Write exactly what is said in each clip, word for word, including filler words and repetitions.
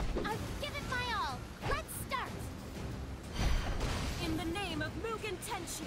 I've given my all. Let's start. In the name of Mugen Tenshi.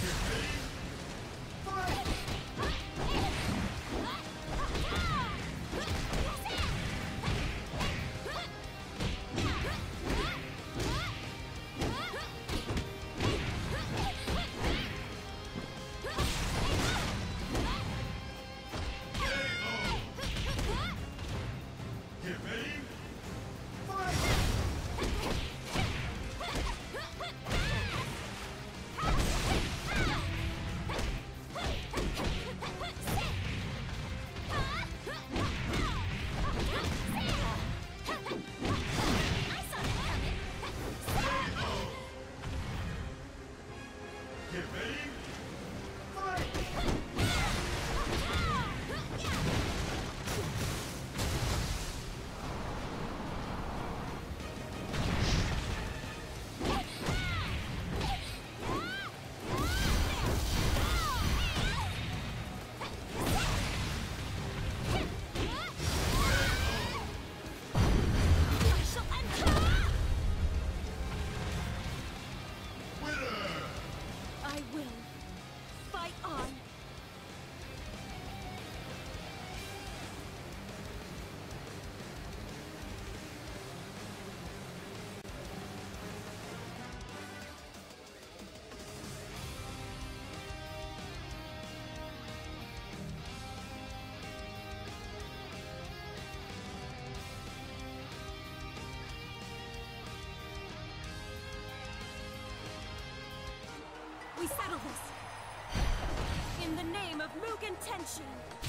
We settle this! In the name of Mugen Tenshi!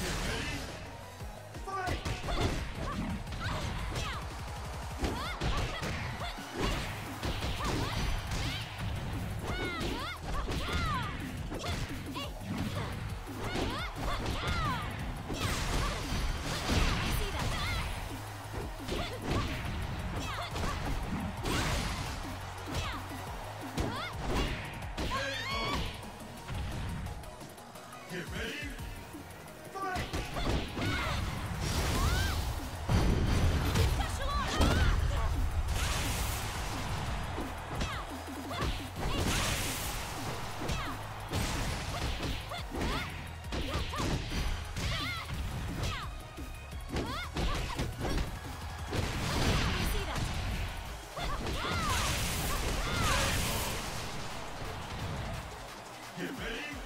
Fight! Get ready! Fight! Get ready!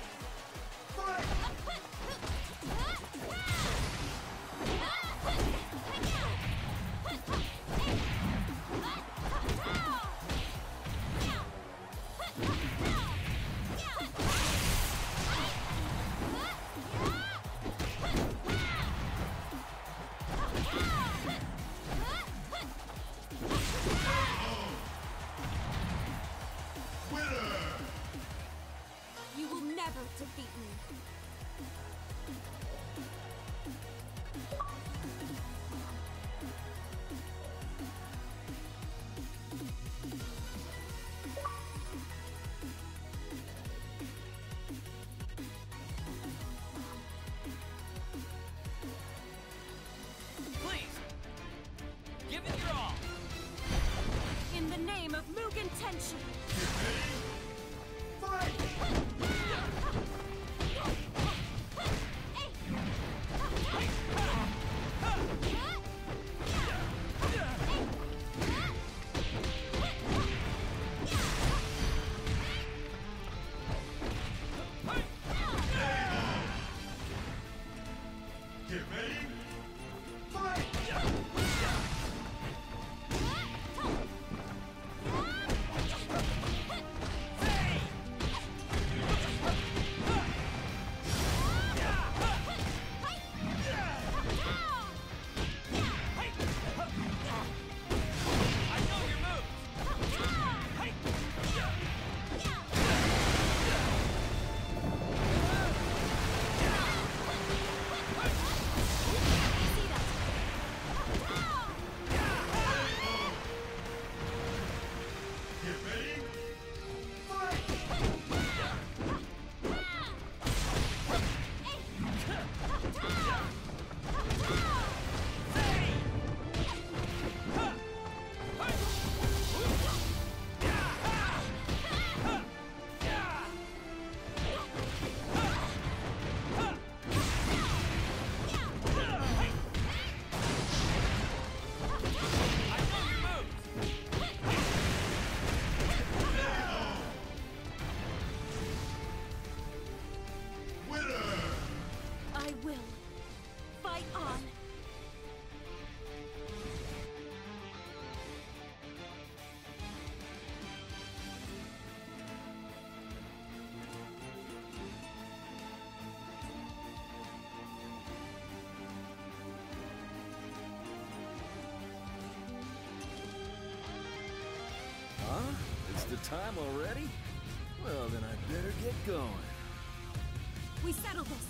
You will never defeat me. Please! Give it your all! In the name of Mugen Tenshi! Get ready! Fight! time already? Well, then I better get going. We settle this.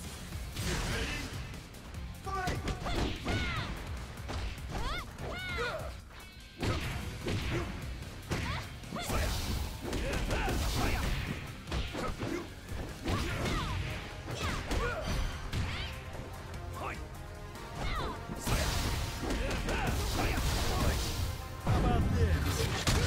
How about this?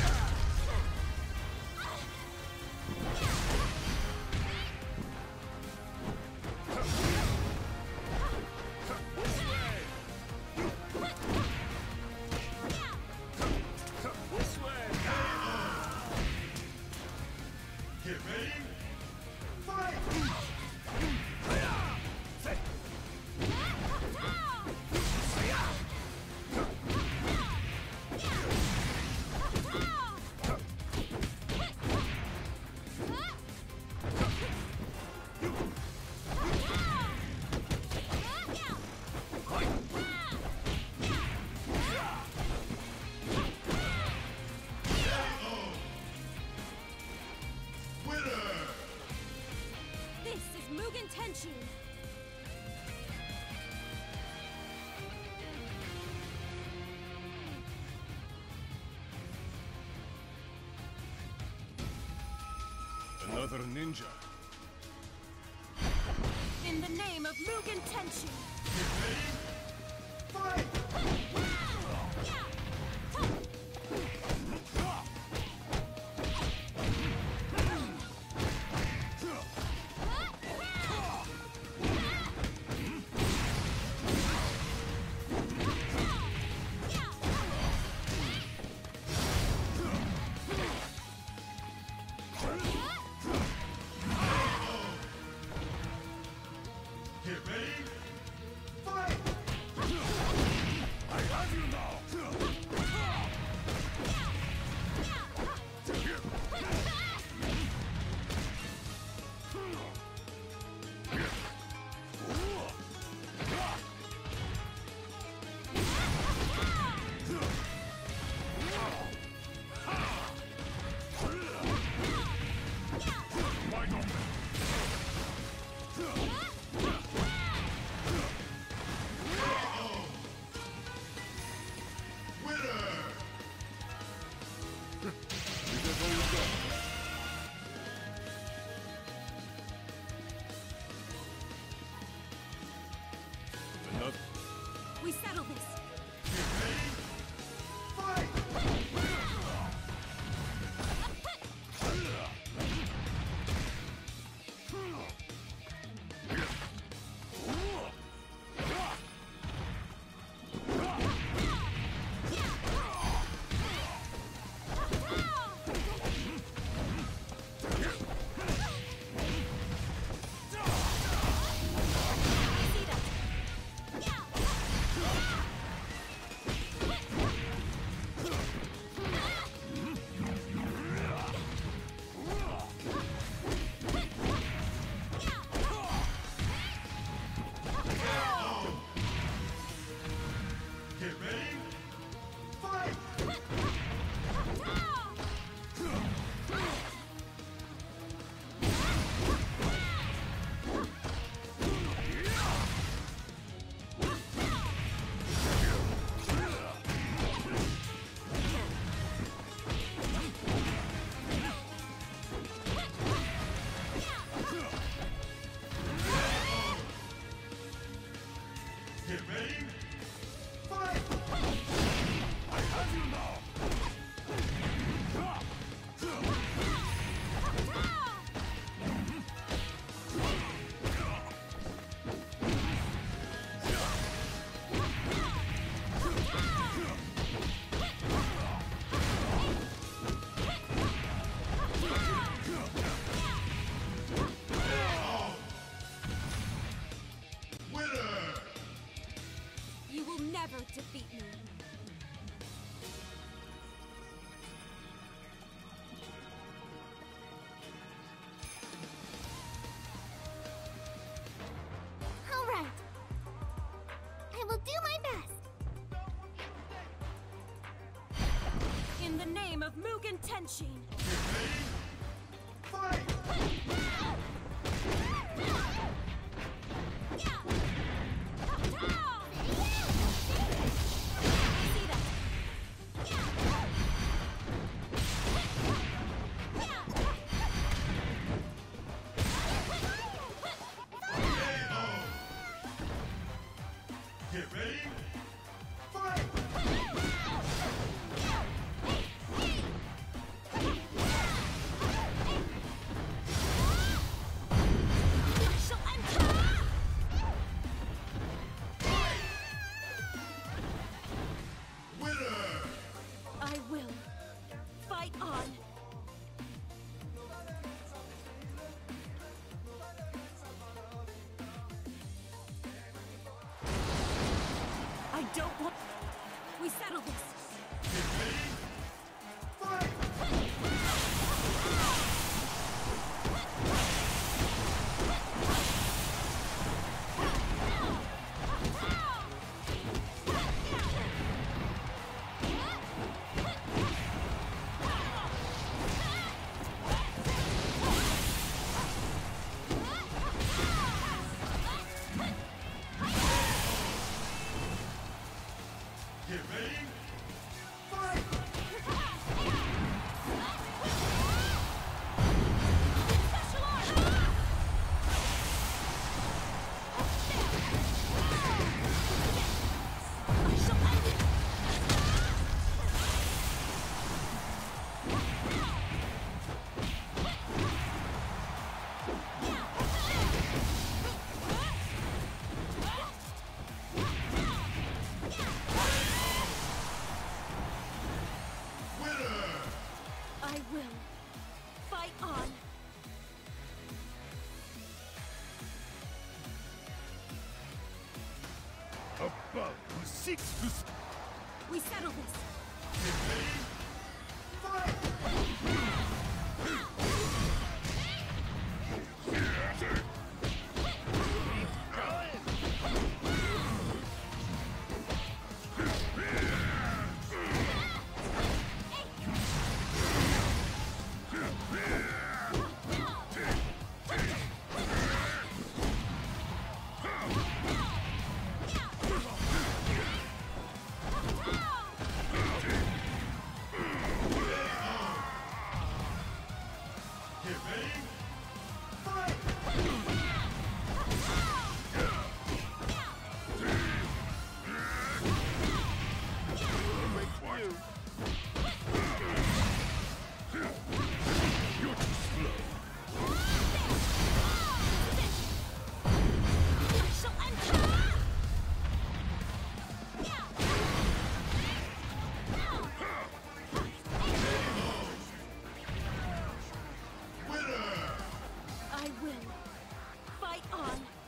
This way! Get ready. Fight! This is Mugen Tenchu. Another ninja. In the name of Mugen Tenchu. Get ready. Fight! Get ready. Fight! I have you now. Wide open. Another. We settle this. Get ready. Fight! Get ready. Fight! Get ready. Fight! I have you now. Winner! You will never defeat me. All right. I will do my best. In the name of of Mugen Tenshin. Fight! Get ready! Fight! Winner! I will. Fight on. I don't want... We settle this. Get ready! Fight! Get ready! Fight! Winner! I will. Fight on. Above who seeks to... s- We settle this. Get ready! Fight! Get ready! Fight! You're too slow. I will. Fight on.